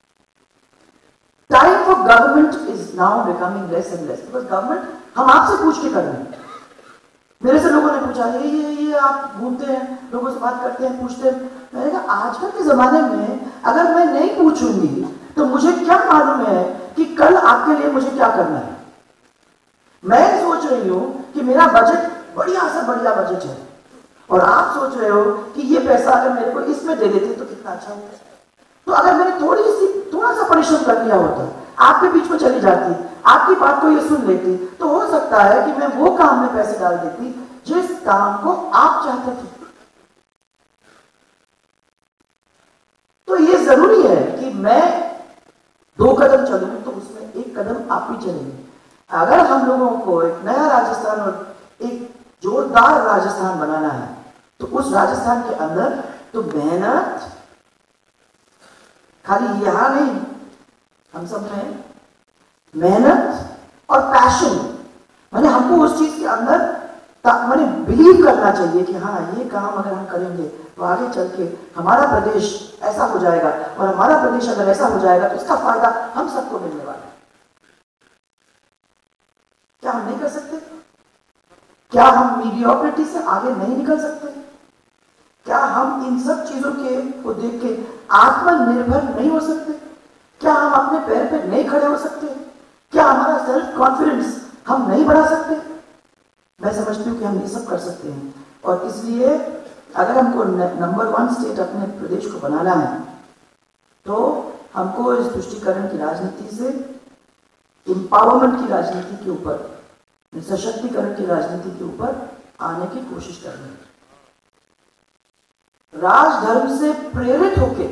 Time for government is now becoming less and less, because government हम आपसे पूछ के कर रहे हैं। मेरे से लोगों ने पूछा ये ये ये आप घूमते हैं, लोगों से बात करते हैं, पूछते हैं। मैंने कहा आजकल के जमाने में अगर मैं नहीं पूछूंगी तो मुझे क्या मालूम है कि कल आपके लिए मुझे क्या करना है। मैं सोच रही हूं कि मेरा बजट बढ़िया से बढ़िया बजट है, और आप सोच रहे हो कि ये पैसा अगर मेरे को इसमें दे देते तो कितना अच्छा होता। तो अगर मैंने थोड़ी सी थोड़ा सा परिश्रम कर लिया होता, आपके बीच में चली जाती, आपकी बात को ये सुन लेती, तो हो सकता है कि मैं वो काम में पैसे डाल देती जिस काम को आप चाहते थे। तो ये जरूरी है कि मैं दो कदम चलूं तो उसमें एक कदम आप भी चलेंगे। अगर हम लोगों को एक नया राजस्थान और एक जोरदार राजस्थान बनाना है तो उस राजस्थान के अंदर तो मेहनत खाली यहां नहीं, हम सब में मेहनत और पैशन, माने हमको उस चीज के अंदर माने बिलीव करना चाहिए कि हाँ ये काम अगर हम करेंगे तो आगे चल के हमारा प्रदेश ऐसा हो जाएगा, और हमारा प्रदेश अगर ऐसा हो जाएगा तो इसका फायदा हम सबको मिलने वाला है। क्या हम नहीं कर सकते? क्या हम मीडियोक्रेसी से आगे नहीं निकल सकते? क्या हम इन सब चीजों के को देख के आत्मनिर्भर नहीं हो सकते? क्या हम अपने पैर पे नहीं खड़े हो सकते? क्या हमारा सेल्फ कॉन्फिडेंस हम नहीं बढ़ा सकते? मैं समझती हूँ कि हम ये सब कर सकते हैं, और इसलिए अगर हमको नंबर वन स्टेट अपने प्रदेश को बनाना है तो हमको इस तुष्टीकरण की राजनीति से एम्पावरमेंट की राजनीति के ऊपर, सशक्तिकरण की राजनीति के ऊपर आने की कोशिश करनी है। राजधर्म से प्रेरित होके,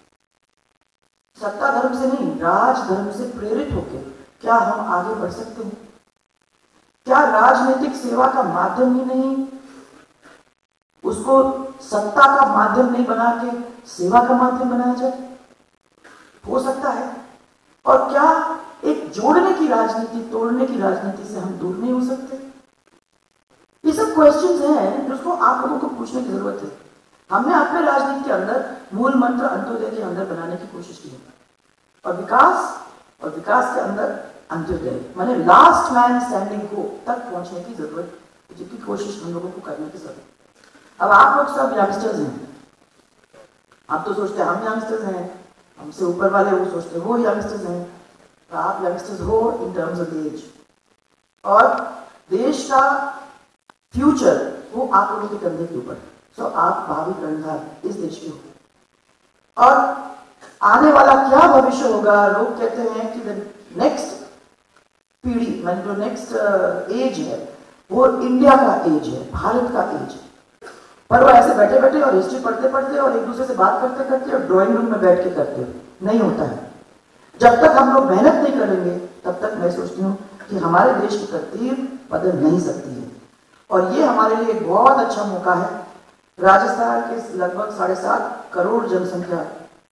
सत्ता धर्म से नहीं, राजधर्म से प्रेरित होके क्या हम आगे बढ़ सकते हैं? क्या राजनीतिक सेवा का माध्यम ही नहीं, उसको सत्ता का माध्यम नहीं बना के सेवा का माध्यम बनाया जाए? हो सकता है। और क्या एक जोड़ने की राजनीति, तोड़ने की राजनीति से हम दूर नहीं हो सकते? ये सब क्वेश्चंस हैं जिसको आप लोगों को पूछने की जरूरत है। हमने अपने राजनीति के अंदर मूल मंत्र अंत्योदय के अंदर बनाने की कोशिश की है, और विकास और विकास के अंदर अंत्योदय, माने लास्ट मैन स्टैंडिंग को तक पहुंचने की जरूरत, जिसकी कोशिश हम लोगों को करने की जरूरत है। अब आप लोग सब यंगस्टर्स हैं, आप तो सोचते हैं हम यंगस्टर्स हैं, हमसे ऊपर वाले वो सोचते हैं वो यंगस्टर्स हैं, तो आप यंगस्टर्स हो इन टर्म्स ऑफ एज, और देश का फ्यूचर वो आप लोगों के कंधे के ऊपर है। सो आप भावी कर्णधार इस देश के हो, और आने वाला क्या भविष्य होगा, लोग कहते हैं कि नेक्स्ट पीढ़ी, मान जो नेक्स्ट एज है वो इंडिया का एज है, भारत का एज है। पर वो ऐसे बैठे बैठे और हिस्ट्री पढ़ते पढ़ते और एक दूसरे से बात करते करते और ड्राइंग रूम में बैठ के करते नहीं होता है। जब तक हम लोग मेहनत नहीं करेंगे तब तक मैं सोचती हूँ कि हमारे देश की तरतीब बदल नहीं सकती है, और ये हमारे लिए एक बहुत अच्छा मौका है। राजस्थान के लगभग साढ़े सात करोड़ जनसंख्या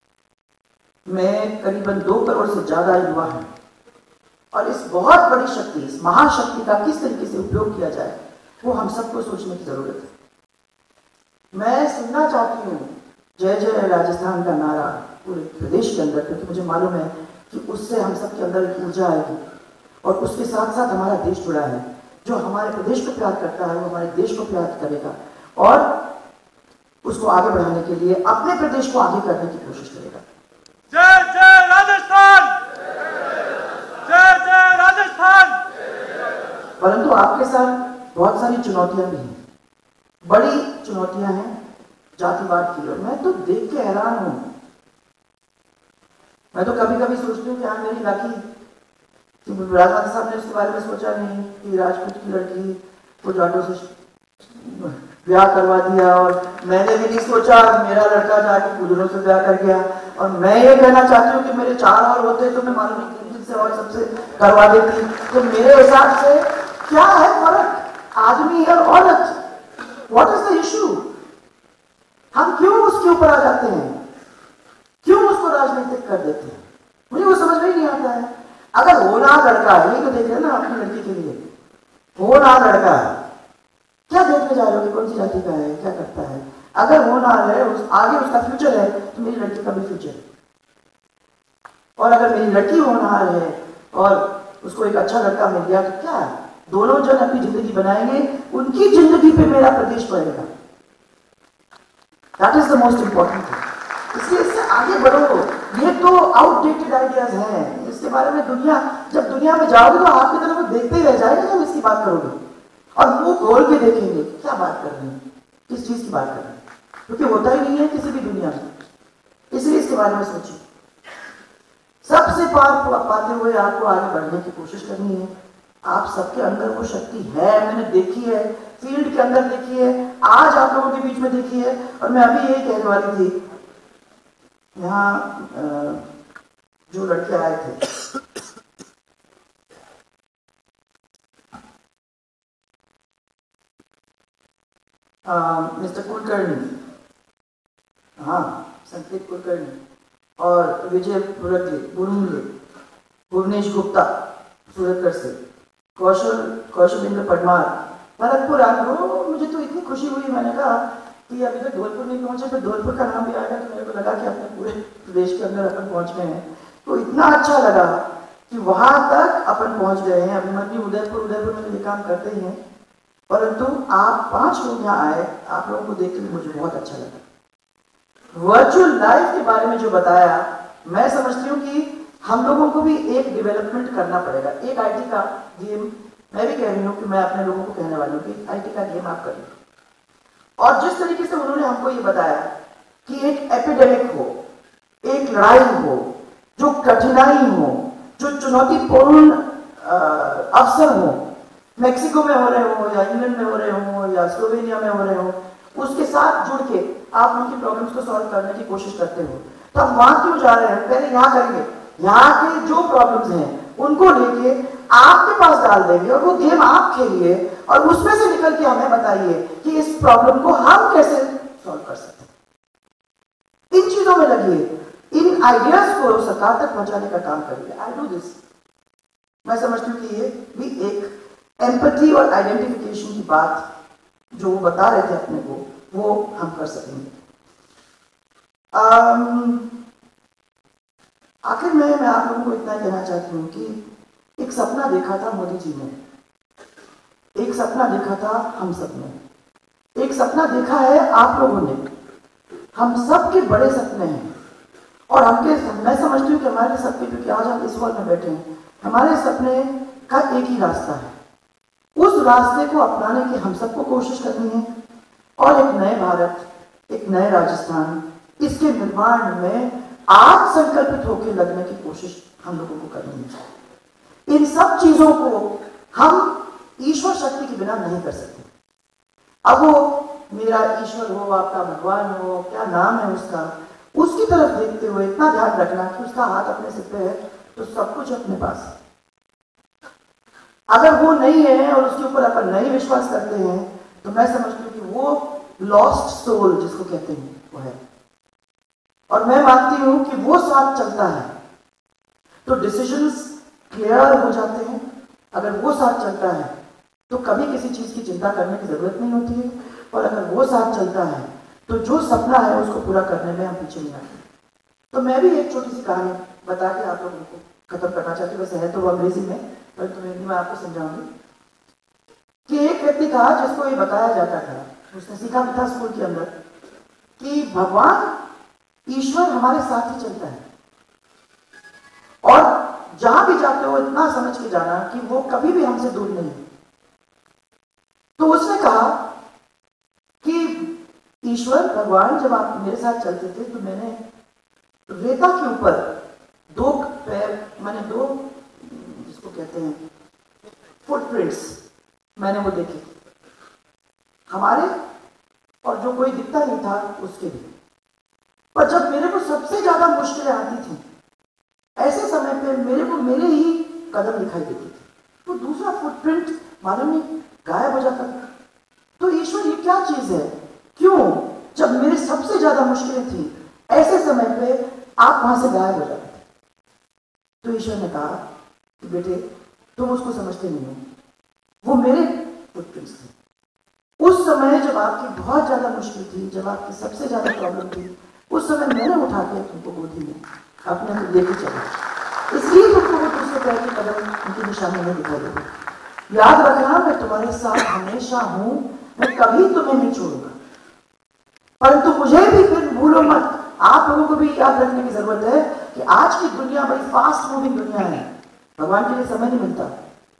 में करीबन दो करोड़ से ज्यादा युवा हैं, और इस बहुत बड़ी शक्ति, इस महाशक्ति का किस तरीके से उपयोग किया जाए वो हम सबको सोचने की जरूरत है। मैं सुनना चाहती हूँ जय जय राजस्थान का नारा पूरे प्रदेश के अंदर, क्योंकि मुझे मालूम है कि उससे हम सबके अंदर एक ऊर्जा आएगी, और उसके साथ साथ हमारा देश जुड़ा है। जो हमारे प्रदेश को प्यार करता है वो हमारे देश को प्यार करेगा, और उसको आगे बढ़ाने के लिए अपने प्रदेश को आगे करने की कोशिश करेगा। जय जय राजस्थान, जय जय राजस्थान। परंतु आपके साथ बहुत सारी चुनौतियां भी हैं, बड़ी चुनौतियां हैं जातिवाद की, और मैं तो देख के हैरान हूं। मैं तो कभी कभी सोचती हूँ कि हाँ मेरी लाकी कि राजनाथ साहब ने उसके बारे में सोचा नहीं कि राजपूत की लड़की को जाटों से ब्याह करवा दिया, और मैंने भी नहीं सोचा मेरा लड़का जाके गुजरों से ब्याह कर गया। और मैं ये कहना चाहती हूँ कि मेरे चार और होते तो मैं मालूम नहीं से और सबसे करवा देती। तो मेरे हिसाब से क्या है फर्क आदमी और औरत? What is the issue? हम क्यों उसके ऊपर आ जाते हैं, क्यों उसको राजनीतिक कर देते हैं? मुझे वो समझ में ही नहीं आता है। अगर होनहार लड़का है, ये तो देख रहे ना अपनी लड़की के लिए, होनहार लड़का है, क्या देखने जा रहे हो कि कौन सी जाति का है, क्या करता है? अगर होनहार है, उस आगे उसका फ्यूचर है, तो मेरी लड़की का भी फ्यूचर है। और अगर मेरी लड़की होनहार है और उसको एक अच्छा लड़का मिल गया तो क्या है, दोनों जन अपनी जिंदगी बनाएंगे, उनकी जिंदगी पे मेरा प्रदेश बढ़ेगा। That is the most important thing. इसलिए इससे आगे बढ़ो। ये तो आउटडेटेड आइडियाज हैं, इसके बारे में दुनिया, जब दुनिया में जाओगे तो आपकी तरफ देखते ही रह जाएंगे जब इसकी बात करोगे, और मुंह खोल के देखेंगे क्या बात कर रहे हैं, किस चीज की बात कर रहे हैं, क्योंकि होता ही नहीं है किसी भी दुनिया में। इसलिए इसके बारे में सोचिए। सबसे पार पाते हुए आपको आगे बढ़ने की कोशिश करनी है। आप सबके अंदर वो शक्ति है, मैंने देखी है, फील्ड के अंदर देखी है, आज आप लोगों के बीच में देखी है। और मैं अभी यही कहने वाली थी, यहाँ जो लड़के आए थे, मिस्टर कुलकर्णी, हाँ संकेत कुलकर्णी और विजय पुरले, भुवनेश गुप्ता सूरतगढ़ से, कौशल कौशलेंद्र परमार भरतपुर आए। मुझे तो इतनी खुशी हुई, मैंने कहा कि अभी तक धौलपुर नहीं पहुंचे, तो धौलपुर का नाम भी आएगा तो मेरे को लगा कि अपने पूरे प्रदेश के अंदर अपन पहुंच गए हैं। तो इतना अच्छा लगा कि वहां तक अपन पहुंच गए हैं। अभिमन्यु उदयपुर उदयपुर में ये काम करते ही हैं, परंतु आप पांच लोग यहाँ आए, आप लोगों को देख के मुझे बहुत अच्छा लगा। वर्चुअल लाइफ के बारे में जो बताया, मैं समझती हूँ कि हम लोगों को भी एक डेवलपमेंट करना पड़ेगा। एक आईटी का गेम, मैं भी कह रही हूँ कि मैं अपने लोगों को कहने वाली हूँ कि आईटी का गेम आप करिए। और जिस तरीके से उन्होंने हमको ये बताया कि एक एपिडेमिक हो, एक लड़ाई हो, जो कठिनाई हो, जो चुनौतीपूर्ण अवसर हो, मेक्सिको में हो रहे हो या इंग्लैंड में हो रहे हो या स्लोवेनिया में हो रहे हो, उसके साथ जुड़ के आप उनकी प्रॉब्लम्स को सॉल्व करने की कोशिश करते हो, तो आप वहां क्यों जा रहे हैं? पहले यहाँ करेंगे, यहाँ के जो प्रॉब्लम्स हैं उनको लेके आपके पास डाल देंगे और वो गेम आप खेलिए और उसमें से निकल के हमें बताइए कि इस प्रॉब्लम को हम कैसे सॉल्व कर सकते हैं। इन चीजों में लगिए, इन आइडियाज को सरकार तक पहुंचाने का काम करिए। I do this. मैं समझती हूँ कि ये भी एक एम्पैथी और आइडेंटिफिकेशन की बात जो वो बता रहे थे अपने को, वो हम कर सकेंगे। आखिर में मैं आप लोगों को इतना कहना चाहती हूँ कि एक सपना देखा था मोदी जी ने, एक सपना देखा था हम सब ने, एक सपना देखा है आप लोगों ने। हम सब के बड़े सपने हैं और हमके, मैं समझती हूँ कि हमारे सपने, क्योंकि आज हम इस हॉल में बैठे हैं, हमारे सपने का एक ही रास्ता है। उस रास्ते को अपनाने की हम सबको कोशिश करनी है और एक नए भारत, एक नए राजस्थान, इसके निर्माण में आज संकल्पित होकर लगने की कोशिश हम लोगों को करनी है। इन सब चीजों को हम ईश्वर शक्ति के बिना नहीं कर सकते। अब वो मेरा ईश्वर हो, आपका भगवान हो, क्या नाम है उसका, उसकी तरफ देखते हुए इतना ध्यान रखना कि उसका हाथ अपने सिर पे है तो सब कुछ अपने पास है। अगर वो नहीं है और उसके ऊपर अपन नहीं विश्वास करते हैं तो मैं समझती हूँ कि वो लॉस्ट सोल जिसको कहते हैं वो है। और मैं मानती हूं कि वो साथ चलता है तो डिसीजंस क्लियर हो जाते हैं। अगर वो साथ चलता है तो कभी किसी चीज की चिंता करने की जरूरत नहीं होती है, और अगर वो साथ चलता है तो जो सपना है उसको पूरा करने में हम पीछे नहीं आते। तो मैं भी एक छोटी सी कहानी बता के आप लोगों को खत्म करना चाहती हूँ। वैसे है तो वो अंग्रेजी में, पर तो हिंदी में आपको समझाऊंगी कि एक व्यक्ति था जिसको ये बताया जाता था, उसने सीखा भी था स्कूल के अंदर, कि भगवान ईश्वर हमारे साथ ही चलता है और जहां भी जाते हो इतना समझ के जाना कि वो कभी भी हमसे दूर नहीं है। तो उसने कहा कि ईश्वर भगवान जब आप मेरे साथ चलते थे तो मैंने रेता के ऊपर दो पैर, मैंने दो जिसको कहते हैं फुटप्रिंट्स, मैंने वो देखे हमारे, और जो कोई दिखता नहीं था उसके भी। पर जब मेरे को सबसे ज्यादा मुश्किलें आती थी, ऐसे समय पे मेरे को मेरे ही कदम दिखाई देते थे, वो दूसरा फुटप्रिंट मालूम नहीं गायब हो जाता था। तो ईश्वर ये क्या चीज है, क्यों जब मेरे सबसे ज्यादा मुश्किलें थी ऐसे समय पे आप वहां से गायब हो जाते थे? तो ईश्वर ने कहा कि बेटे तुम उसको समझते नहीं हो, वो मेरे फुटप्रिंट्स थे। उस समय जब आपकी बहुत ज्यादा मुश्किल थी, जब आपकी सबसे ज्यादा प्रॉब्लम थी, उस समय मैंने उठा के तुमको गोदी में अपने को लेके चला, इसलिए तुमको वो दूसरे पैर के कदम उनकी निशानी में दिखाई देगी। याद रखना मैं तुम्हारे साथ हमेशा हूं, मैं कभी तुम्हें नहीं छोड़ूंगा, परंतु मुझे भी फिर भूलो मत। आप लोगों को भी याद रखने की जरूरत है कि आज की दुनिया बड़ी फास्ट मूविंग दुनिया है, भगवान के लिए समय नहीं मिलता,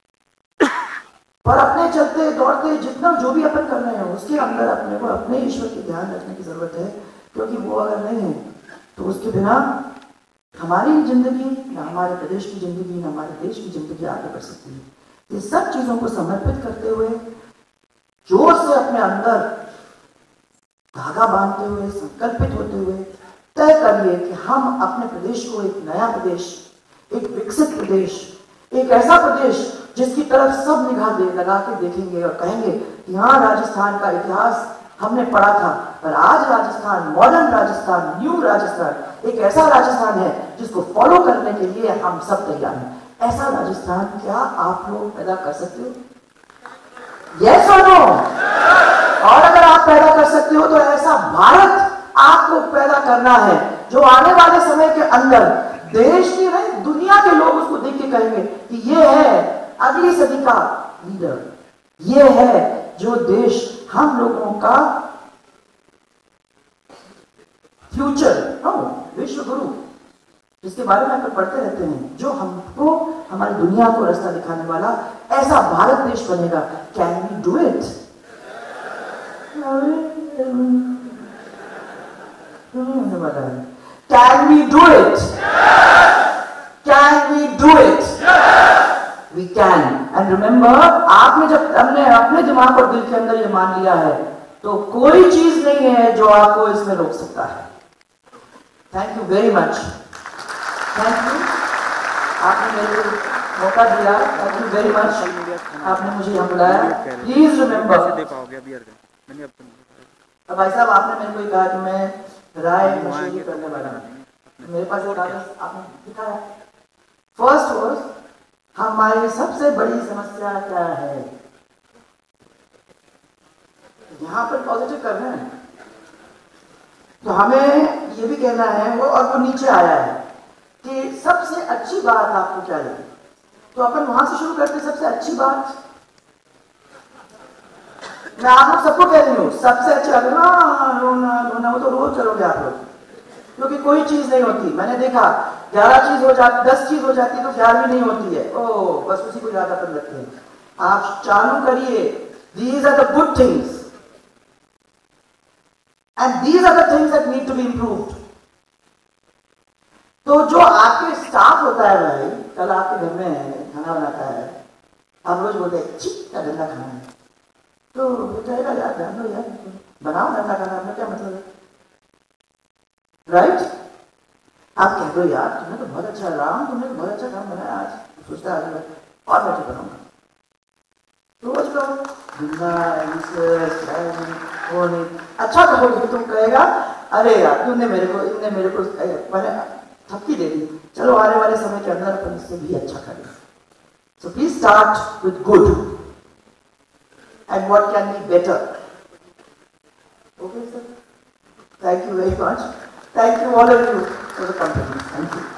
पर अपने चलते दौड़ते जितना जो भी अपन कर रहे हैं उसके अंदर अपने को अपने ईश्वर की ध्यान रखने की जरूरत है, क्योंकि वो अगर नहीं है तो उसके बिना हमारी जिंदगी, ना हमारे प्रदेश की जिंदगी, ना हमारे देश की जिंदगी आगे बढ़ सकती है। ये सब चीजों को समर्पित करते हुए, जोर से अपने अंदर धागा बांधते हुए, संकल्पित होते हुए तय करिए कि हम अपने प्रदेश को एक नया प्रदेश, एक विकसित प्रदेश, एक ऐसा प्रदेश जिसकी तरफ सब निगाह दे लगा के देखेंगे और कहेंगे कि हाँ, राजस्थान का इतिहास हमने पढ़ा था, पर आज राजस्थान, मॉडर्न राजस्थान, न्यू राजस्थान, एक ऐसा राजस्थान है जिसको फॉलो करने के लिए हम सब तैयार हैं। ऐसा राजस्थान क्या आप लोग पैदा कर सकते हो? यस और नो? और अगर आप पैदा कर सकते हो तो ऐसा भारत आपको पैदा करना है जो आने वाले समय के अंदर देश की नहीं दुनिया के लोग उसको देख के कहेंगे कि ये है अगली सदी का लीडर, ये है जो देश हम लोगों का फ्यूचर, विश्व गुरु जिसके बारे में हम पढ़ते रहते हैं, जो हमको हमारी दुनिया को रास्ता दिखाने वाला ऐसा भारत देश बनेगा। Can we do it? Can we do it? Can we do it? We can. And remember, आपने जब हमने अपने दिमाग और दिल के अंदर ये मान लिया है तो कोई चीज नहीं है जो आपको इसमें रोक सकता है। Thank you very much, thank you, आपने मेरे को मौका दिया। थैंक यू वेरी मच, आपने मुझे यहाँ बुलाया। प्लीज रिमेंबर, अब भाई साहब आपने मेरे को कहा कि मैं राय मशवरे करने वाला हूँ। मेरे पास एक कागज आपने दिखाया। फर्स्ट वर्ड, हमारी सबसे बड़ी समस्या क्या है? यहां पर पॉजिटिव करना है तो हमें ये भी कहना है वो, और वो नीचे आया है कि सबसे अच्छी बात आपको क्या लगी, तो अपन वहां से शुरू करते। सबसे अच्छी बात मैं आप लोग सबको कह रही हूँ, सबसे अच्छी बात ना रोना रोना वो तो रोज करोगे आप लोग, क्योंकि कोई चीज नहीं होती। मैंने देखा ग्यारह चीज हो जाती, दस चीज हो जाती तो ग्यारहवीं नहीं होती है। ओ बस उसी को ज्यादा कर रखते हैं। आप चालू करिए, these are the good things and these are the things that need to be improved. तो जो आपके स्टाफ होता है भाई, कल आपके घर में खाना बनाता है, आप रोज बोलते हैं छी क्या गंदा खाना है, तो कहेगा यार ध्यान दो यार, बनाओ गंदा खाना, अपना क्या मतलब है, राइट? आप कह दो यार तुमने तो बहुत अच्छा राम तुमने तो बहुत अच्छा काम बनाया आज, सोचता है और मैं क्या बनाऊंगा, रोज कहो वो नहीं अच्छा कहोगे, तुम कहेगा अरे यार तुमने मेरे को इनने मेरे को मैंने थपकी दे दी, चलो आने वाले समय के अंदर अपन इससे भी अच्छा करें। So please start with good and what can be better. Okay sir, thank you very much, thank you all of you for the confidence, thank you.